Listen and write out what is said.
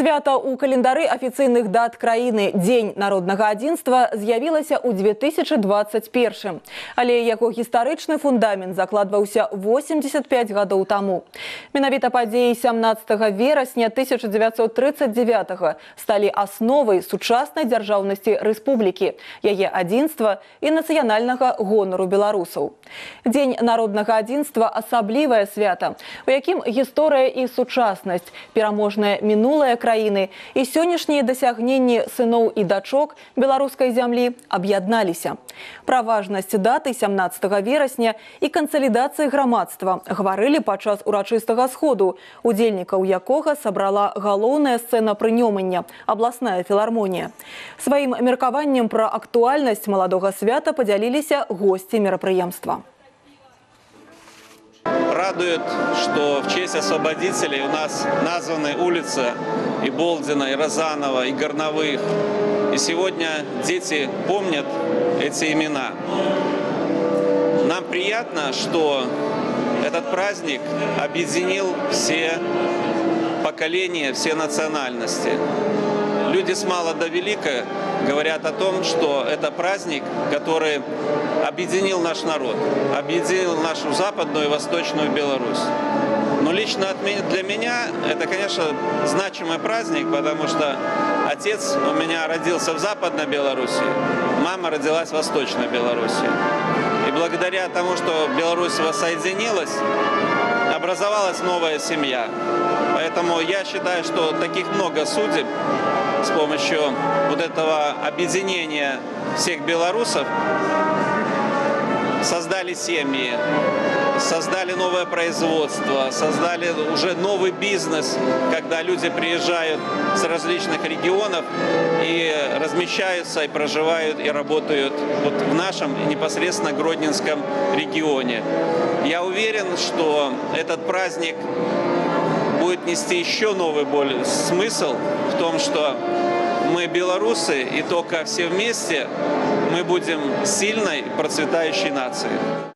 Свята ў календары афіцыйных дат краіны Дзень народнага адзінства з'явілася ў 2021. Але яго гістарычны фундамент закладваўся 85 гадоў таму. Менавіта падзеі 17 верасня 1939 сталі асновай сучаснай дзяржаўнасці рэспублікі, яе адзінства і нацыянальнага гонару беларусаў. Дзень народнага адзінства – асаблівае свята, у якім гісторыя і сучаснасць, пераможнае мінулае краіны і сённяшнія дасягненні сыноў і дачок беларускай зямлі аб'ядналіся. Пра важнасць даты 17 верасня і кансалідацыі грамадства гаварылі падчас урачыстага сходу, удзельнікаў якога сабрала галоўная сцэна прынёмання – абласная філармонія. Сваім меркаваннем пра актуальнасць маладога свята падзяліліся госці мерапрыемства. Радует, что в честь освободителей у нас названы улицы и Болдина, и Розанова, и Горновых. И сегодня дети помнят эти имена. Нам приятно, что этот праздник объединил все поколения, все национальности. Люди с мала до велика говорят о том, что это праздник, который объединил наш народ, объединил нашу западную и восточную Беларусь. Но лично для меня это, конечно, значимый праздник, потому что отец у меня родился в Западной Беларуси, мама родилась в Восточной Беларуси. И благодаря тому, что Беларусь воссоединилась, образовалась новая семья. Поэтому я считаю, что таких много судеб с помощью вот этого объединения всех белорусов создали семьи, создали новое производство, создали уже новый бизнес, когда люди приезжают с различных регионов и размещаются, и проживают, и работают вот в нашем непосредственно Гродненском регионе. Я уверен, что этот праздник будет нести еще новый смысл в том, что мы белорусы, и только все вместе мы будем сильной, процветающей нацией.